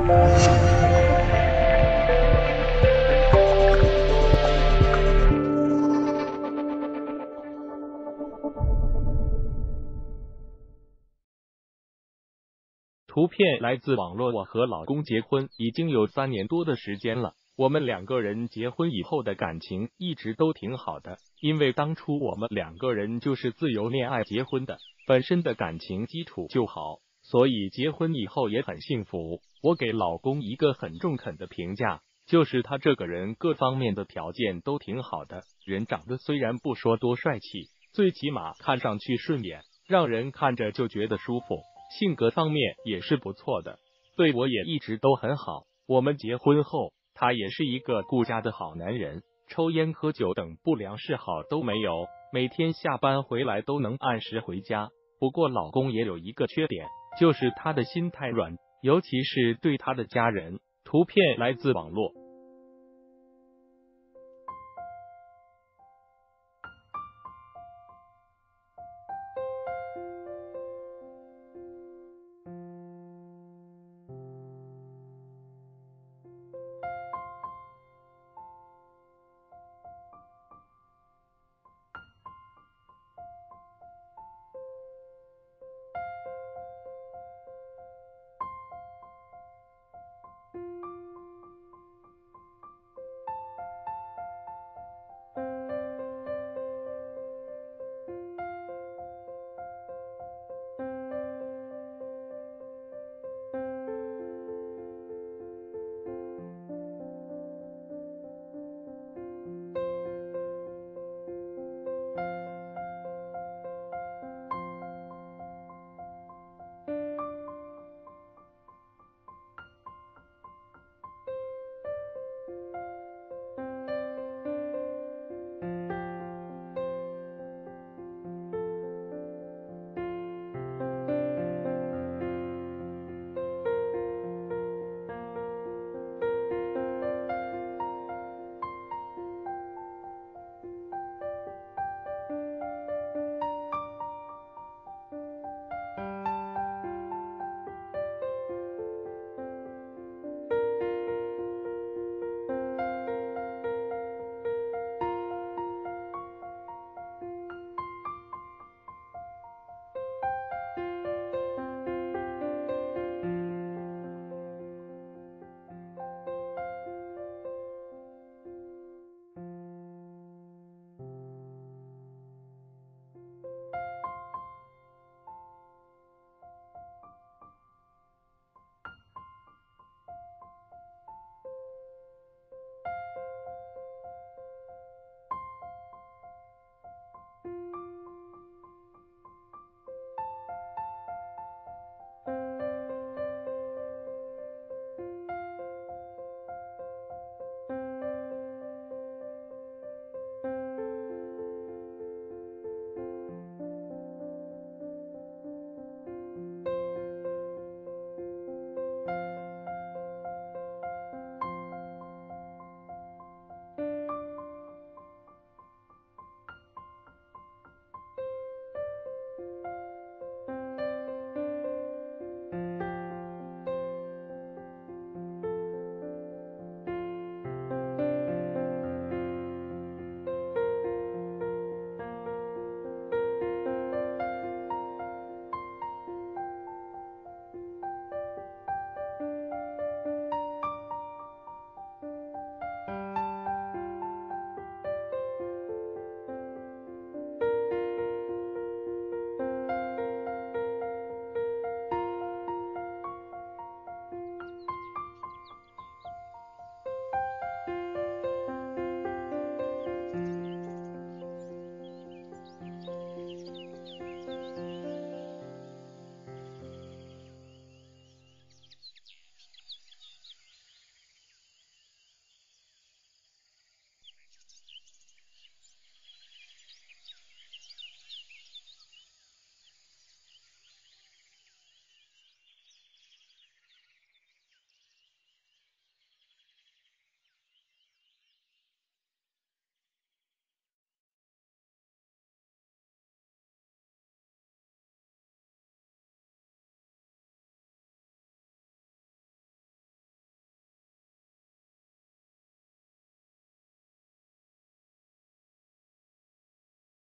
图片来自网络。我和老公结婚已经有3年多的时间了，我们2个人结婚以后的感情一直都挺好的，因为当初我们2个人就是自由恋爱结婚的，本身的感情基础就好，所以结婚以后也很幸福。我给老公一个很中肯的评价，就是他这个人各方面的条件都挺好的，人长得虽然不说多帅气，最起码看上去顺眼，让人看着就觉得舒服。性格方面也是不错的，对我也一直都很好。我们结婚后，他也是一个顾家的好男人，抽烟喝酒等不良嗜好都没有，每天下班回来都能按时回家。不过老公也有一个缺点，就是他的心太软，尤其是对他的家人。图片来自网络。